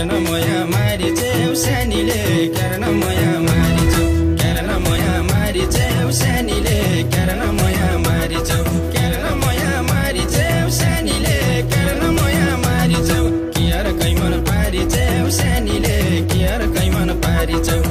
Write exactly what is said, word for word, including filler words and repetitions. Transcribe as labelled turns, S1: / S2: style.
S1: क्यारन मोया मारिचेउ सानीले क्यारन मोया मारिचौ क्यारन मोया मारिचेउ सानीले क्यारन मोया मारिचौ क्यारन मोया मारिचेउ सानीले क्यारन मोया मारिचौ कियार कैमन पारिचेउ सानीले कियार कैमन पारिचौ